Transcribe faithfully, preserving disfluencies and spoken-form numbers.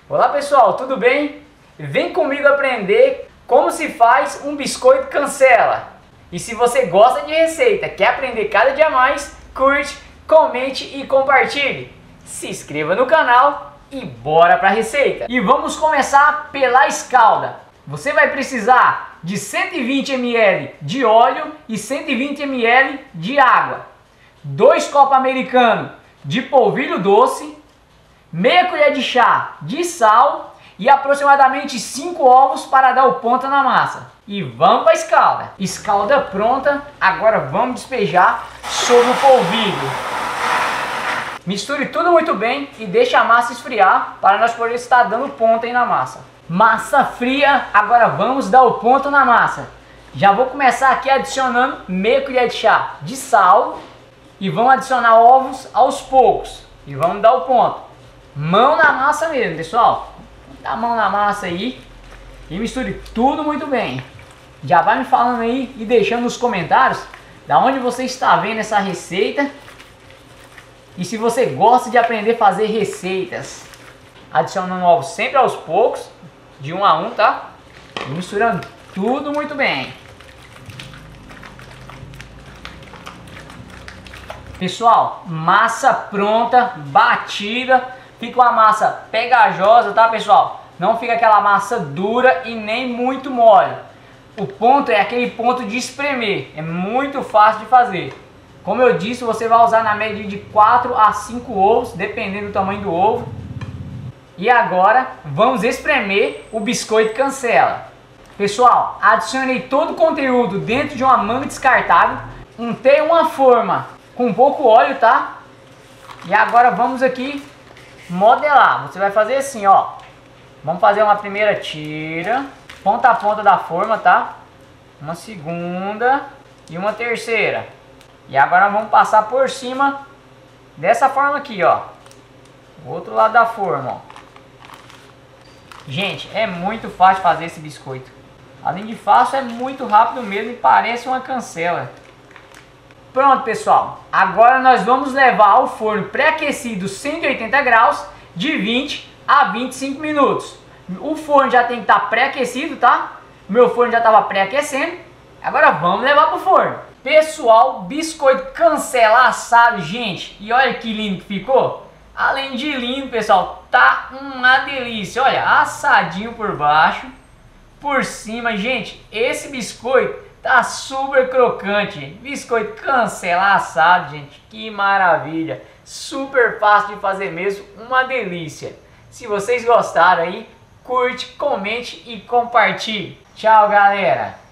Olá pessoal, tudo bem? Vem comigo aprender como se faz um biscoito cancela. E se você gosta de receita, quer aprender cada dia mais, curte, comente e compartilhe. Se inscreva no canal e bora para a receita. E vamos começar pela escalda. Você vai precisar de cento e vinte mililitros de óleo e cento e vinte mililitros de água. dois copos americanos de polvilho doce, meia colher de chá de sal e aproximadamente cinco ovos para dar o ponto na massa. E vamos para a escalda. Escalda pronta, agora vamos despejar sobre o polvilho. Misture tudo muito bem e deixe a massa esfriar para nós poder estar dando ponto aí na massa. Massa fria, agora vamos dar o ponto na massa. Já vou começar aqui adicionando meia colher de chá de sal e vamos adicionar ovos aos poucos e vamos dar o ponto. Mão na massa mesmo, pessoal. Dá a mão na massa aí e misture tudo muito bem. Já vai me falando aí e deixando nos comentários da onde você está vendo essa receita e se você gosta de aprender a fazer receitas. Adicionando ovos sempre aos poucos, de um a um, tá? E misturando tudo muito bem. Pessoal, massa pronta, batida. Fica uma massa pegajosa, tá pessoal? Não fica aquela massa dura e nem muito mole. O ponto é aquele ponto de espremer. É muito fácil de fazer. Como eu disse, você vai usar na média de quatro a cinco ovos, dependendo do tamanho do ovo. E agora vamos espremer o biscoito cancela. Pessoal, adicionei todo o conteúdo dentro de uma manga descartável. Untei uma forma com pouco óleo, tá? E agora vamos aqui modelar. Você vai fazer assim, ó. Vamos fazer uma primeira tira, ponta a ponta da forma, tá? Uma segunda e uma terceira. E agora vamos passar por cima dessa forma aqui, ó. O outro lado da forma, ó. Gente, é muito fácil fazer esse biscoito. Além de fácil, é muito rápido mesmo e parece uma cancela. Pronto, pessoal. Agora nós vamos levar ao forno pré-aquecido cento e oitenta graus de vinte a vinte e cinco minutos. O forno já tem que estar pré-aquecido, tá? O meu forno já estava pré-aquecendo. Agora vamos levar para o forno. Pessoal, biscoito cancela assado, gente. E olha que lindo que ficou. Além de lindo, pessoal, tá uma delícia. Olha, assadinho por baixo, por cima. Gente, esse biscoito tá super crocante. Biscoito cancela assado, gente. Que maravilha. Super fácil de fazer mesmo. Uma delícia. Se vocês gostaram aí, curte, comente e compartilhe. Tchau, galera.